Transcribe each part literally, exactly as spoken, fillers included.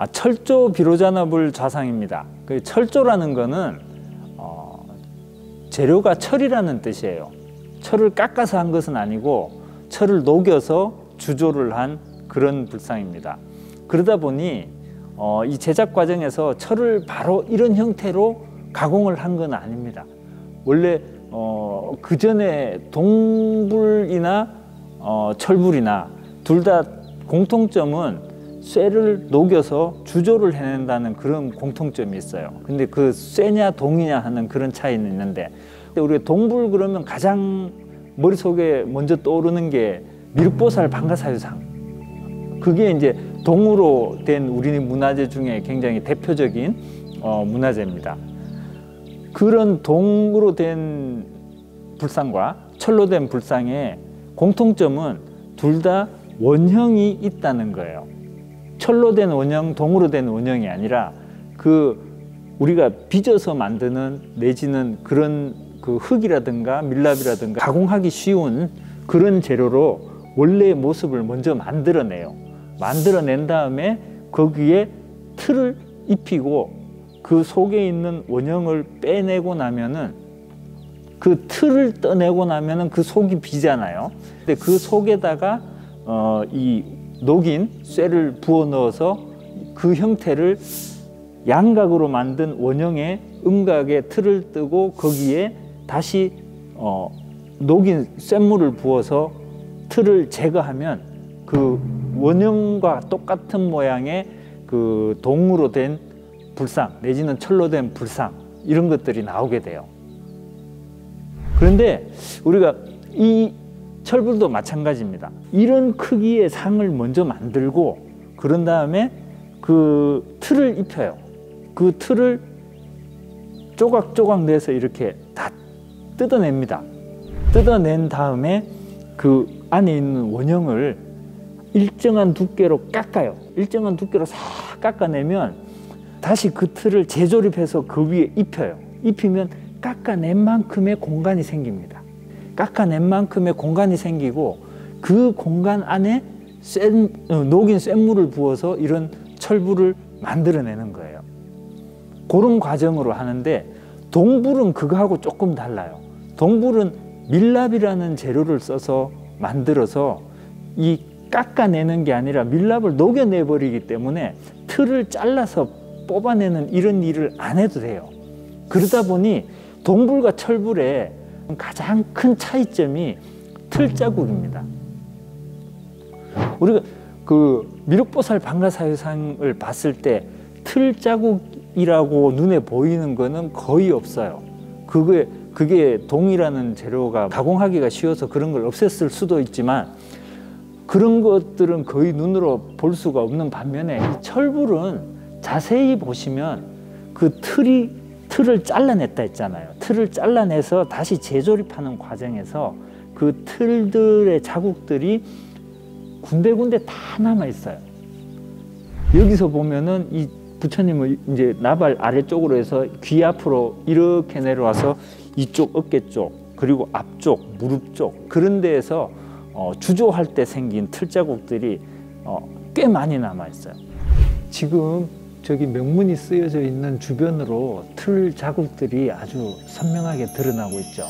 아, 철조 비로잔업을 좌상입니다. 그 철조라는 거는 어, 재료가 철이라는 뜻이에요. 철을 깎아서 한 것은 아니고 철을 녹여서 주조를 한 그런 불상입니다. 그러다 보니 어, 이 제작 과정에서 철을 바로 이런 형태로 가공을 한 건 아닙니다. 원래 어, 그 전에 동불이나 어, 철불이나 둘 다 공통점은 쇠를 녹여서 주조를 해낸다는 그런 공통점이 있어요. 근데 그 쇠냐 동이냐 하는 그런 차이는 있는데, 우리가 동불 그러면 가장 머릿속에 먼저 떠오르는 게 미륵보살 방가사유상. 그게 이제 동으로 된 우리 문화재 중에 굉장히 대표적인 어, 문화재입니다. 그런 동으로 된 불상과 철로 된 불상의 공통점은 둘 다 원형이 있다는 거예요. 철로 된 원형, 동으로 된 원형이 아니라 그 우리가 빚어서 만드는 내지는 그런 그 흙이라든가 밀랍이라든가 가공하기 쉬운 그런 재료로 원래의 모습을 먼저 만들어내요. 만들어낸 다음에 거기에 틀을 입히고 그 속에 있는 원형을 빼내고 나면은 그 틀을 떠내고 나면은 그 속이 비잖아요. 근데 그 속에다가 어, 이 녹인 쇠를 부어 넣어서 그 형태를 양각으로 만든 원형의 음각의 틀을 뜨고 거기에 다시 어, 녹인 쇳물을 부어서 틀을 제거하면 그 원형과 똑같은 모양의 그 동으로 된 불상 내지는 철로 된 불상, 이런 것들이 나오게 돼요. 그런데 우리가 이 철불도 마찬가지입니다. 이런 크기의 상을 먼저 만들고 그런 다음에 그 틀을 입혀요. 그 틀을 조각조각 내서 이렇게 다 뜯어냅니다. 뜯어낸 다음에 그 안에 있는 원형을 일정한 두께로 깎아요. 일정한 두께로 싹 깎아내면 다시 그 틀을 재조립해서 그 위에 입혀요. 입히면 깎아낸 만큼의 공간이 생깁니다. 깎아낸 만큼의 공간이 생기고 그 공간 안에 쇠, 녹인 쇳물을 부어서 이런 철불을 만들어내는 거예요. 그런 과정으로 하는데, 동불은 그거하고 조금 달라요. 동불은 밀랍이라는 재료를 써서 만들어서 이 깎아내는 게 아니라 밀랍을 녹여내버리기 때문에 틀을 잘라서 뽑아내는 이런 일을 안 해도 돼요. 그러다 보니 동불과 철불의 가장 큰 차이점이 틀 자국입니다. 우리가 그 미륵보살 방가사유상을 봤을 때 틀 자국이라고 눈에 보이는 거는 거의 없어요. 그게, 그게 동이라는 재료가 가공하기가 쉬워서 그런 걸 없앴을 수도 있지만 그런 것들은 거의 눈으로 볼 수가 없는 반면에 이 철불은 자세히 보시면 그 틀이 틀을 잘라냈다 했잖아요. 틀을 잘라내서 다시 재조립하는 과정에서 그 틀들의 자국들이 군데군데 다 남아 있어요. 여기서 보면은 이 부처님을 이제 나발 아래쪽으로 해서 귀 앞으로 이렇게 내려와서 이쪽 어깨 쪽 그리고 앞쪽 무릎 쪽 그런 데에서 어, 주조할 때 생긴 틀 자국들이 어, 꽤 많이 남아 있어요. 지금 저기 명문이 쓰여져 있는 주변으로 틀 자국들이 아주 선명하게 드러나고 있죠.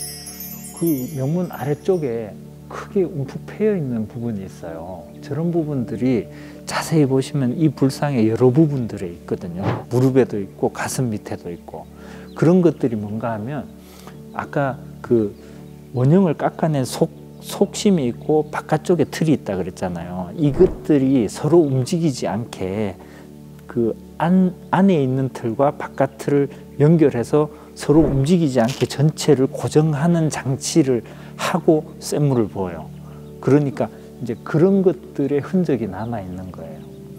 그 명문 아래쪽에 크게 움푹 패여 있는 부분이 있어요. 저런 부분들이 자세히 보시면 이 불상의 여러 부분들에 있거든요. 무릎에도 있고 가슴 밑에도 있고. 그런 것들이 뭔가 하면 아까 그 원형을 깎아낸 속, 속심이 있고 바깥쪽에 틀이 있다 그랬잖아요. 이것들이 서로 움직이지 않게 그 안, 안에 있는 틀과 바깥 틀을 연결해서 서로 움직이지 않게 전체를 고정하는 장치를 하고 쇳물을 부어요. 그러니까 이제 그런 것들의 흔적이 남아 있는 거예요.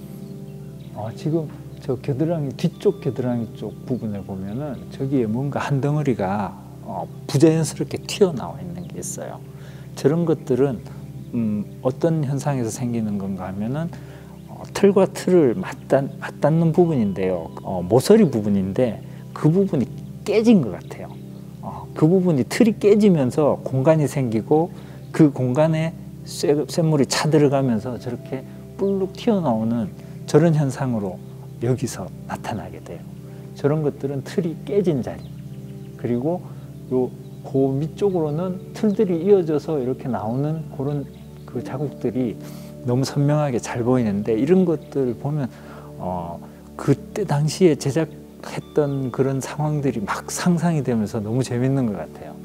어, 지금 저 겨드랑이 뒤쪽 겨드랑이 쪽 부분에 보면은 저기에 뭔가 한 덩어리가 어, 부자연스럽게 튀어나와 있는 게 있어요. 저런 것들은 음, 어떤 현상에서 생기는 건가 하면은 어, 틀과 틀을 맞닿, 맞닿는 부분인데요. 어, 모서리 부분인데 그 부분이 깨진 것 같아요. 어, 그 부분이 틀이 깨지면서 공간이 생기고 그 공간에 쇠, 쇳물이 차 들어가면서 저렇게 뿔룩 튀어나오는 저런 현상으로 여기서 나타나게 돼요. 저런 것들은 틀이 깨진 자리, 그리고 요 그 밑쪽으로는 틀들이 이어져서 이렇게 나오는 그런 그 자국들이 너무 선명하게 잘 보이는데, 이런 것들을 보면 어, 그때 당시에 제작했던 그런 상황들이 막 상상이 되면서 너무 재밌는 것 같아요.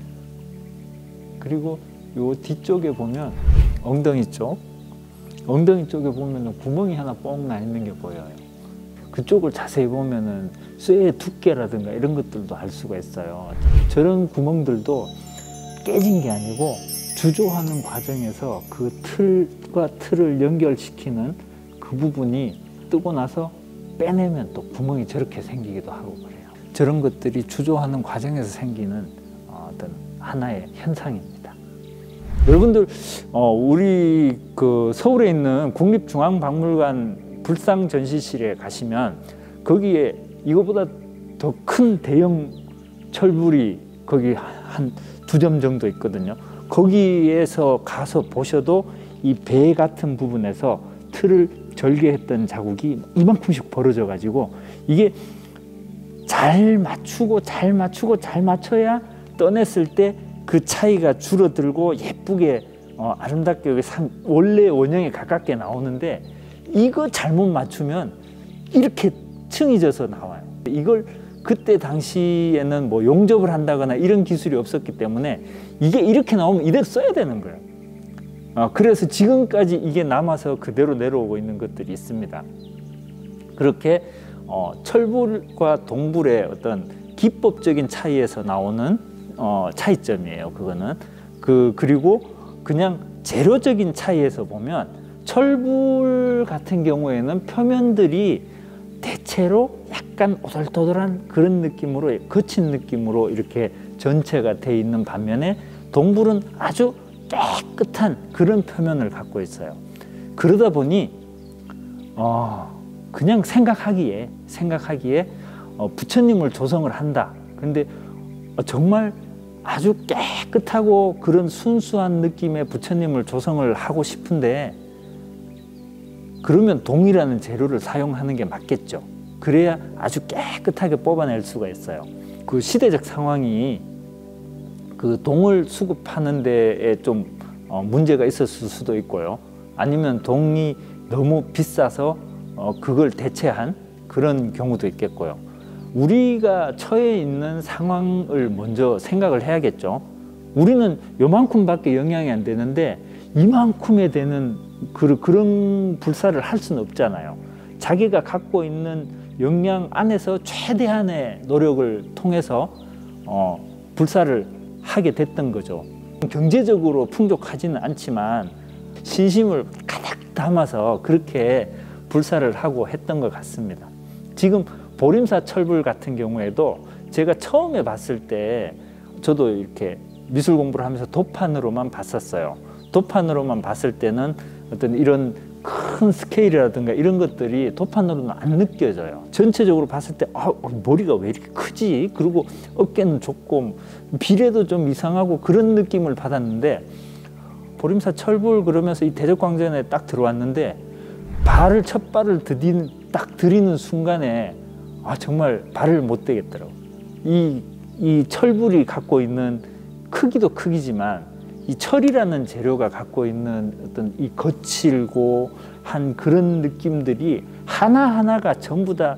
그리고 요 뒤쪽에 보면 엉덩이 쪽, 엉덩이 쪽에 보면 구멍이 하나 뻥 나 있는 게 보여요. 그쪽을 자세히 보면은 쇠의 두께라든가 이런 것들도 알 수가 있어요. 저런 구멍들도 깨진 게 아니고 주조하는 과정에서 그 틀과 틀을 연결시키는 그 부분이 뜨고 나서 빼내면 또 구멍이 저렇게 생기기도 하고 그래요. 저런 것들이 주조하는 과정에서 생기는 어떤 하나의 현상입니다. 여러분들 어, 우리 그 서울에 있는 국립중앙박물관 불상 전시실에 가시면 거기에 이거보다 더 큰 대형 철불이 거기 한 두 점 정도 있거든요. 거기에서 가서 보셔도 이 배 같은 부분에서 틀을 절개했던 자국이 이만큼씩 벌어져 가지고, 이게 잘 맞추고 잘 맞추고 잘 맞춰야 떠냈을 때 그 차이가 줄어들고 예쁘게 어, 아름답게 상, 원래 원형에 가깝게 나오는데, 이거 잘못 맞추면 이렇게 층이 져서 나와요. 이걸 그때 당시에는 뭐 용접을 한다거나 이런 기술이 없었기 때문에 이게 이렇게 나오면 이대로 써야 되는 거예요. 어, 그래서 지금까지 이게 남아서 그대로 내려오고 있는 것들이 있습니다. 그렇게 어, 철불과 동불의 어떤 기법적인 차이에서 나오는 어, 차이점이에요. 그거는 그 그리고 그냥 재료적인 차이에서 보면 철불 같은 경우에는 표면들이 대체로 약간 오돌토돌한 그런 느낌으로, 거친 느낌으로 이렇게 전체가 돼 있는 반면에 동불은 아주 깨끗한 그런 표면을 갖고 있어요. 그러다 보니 어, 그냥 생각하기에 생각하기에 어, 부처님을 조성을 한다. 근데 어, 정말 아주 깨끗하고 그런 순수한 느낌의 부처님을 조성을 하고 싶은데, 그러면 동이라는 재료를 사용하는 게 맞겠죠. 그래야 아주 깨끗하게 뽑아낼 수가 있어요. 그 시대적 상황이 그 동을 수급하는 데에 좀 어, 문제가 있었을 수도 있고요. 아니면 동이 너무 비싸서 어, 그걸 대체한 그런 경우도 있겠고요. 우리가 처해 있는 상황을 먼저 생각을 해야겠죠. 우리는 요만큼밖에 영향이 안 되는데 이만큼에 되는 그, 그런 불사를 할 수는 없잖아요. 자기가 갖고 있는 역량 안에서 최대한의 노력을 통해서 어, 불사를 하게 됐던 거죠. 경제적으로 풍족하지는 않지만 신심을 가득 담아서 그렇게 불사를 하고 했던 것 같습니다. 지금 보림사 철불 같은 경우에도 제가 처음에 봤을 때 저도 이렇게 미술 공부를 하면서 도판으로만 봤었어요. 도판으로만 봤을 때는 어떤 이런 큰 스케일이라든가 이런 것들이 도판으로는 안 느껴져요. 전체적으로 봤을 때 아, 머리가 왜 이렇게 크지? 그리고 어깨는 좁고 비례도 좀 이상하고 그런 느낌을 받았는데, 보림사 철불 그러면서 이 대적광전에 딱 들어왔는데 발을 첫 발을 드디는, 딱 들이는 순간에 아 정말 발을 못 대겠더라고요. 이, 이 철불이 갖고 있는 크기도 크기지만 이 철이라는 재료가 갖고 있는 어떤 이 거칠고 한 그런 느낌들이 하나하나가 전부 다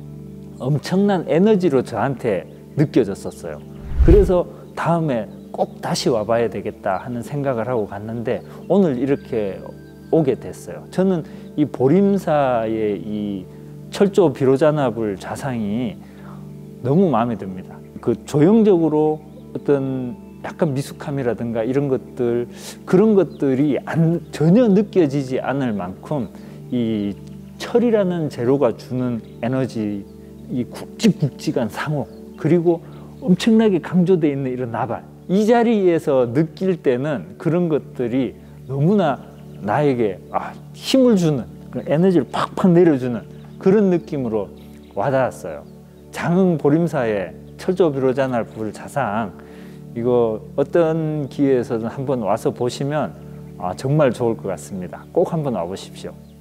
엄청난 에너지로 저한테 느껴졌었어요. 그래서 다음에 꼭 다시 와봐야 되겠다 하는 생각을 하고 갔는데 오늘 이렇게 오게 됐어요. 저는 이 보림사의 이 철조 비로자나불 자상이 너무 마음에 듭니다. 그 조형적으로 어떤 약간 미숙함이라든가 이런 것들, 그런 것들이 안, 전혀 느껴지지 않을 만큼 이 철이라는 재료가 주는 에너지, 이 굵직굵직한 상호, 그리고 엄청나게 강조되어 있는 이런 나발, 이 자리에서 느낄 때는 그런 것들이 너무나 나에게 아, 힘을 주는, 에너지를 팍팍 내려주는 그런 느낌으로 와닿았어요. 장흥 보림사의 철조 비로자나불 자상, 이거 어떤 기회에서든 한번 와서 보시면 아, 정말 좋을 것 같습니다. 꼭 한번 와보십시오.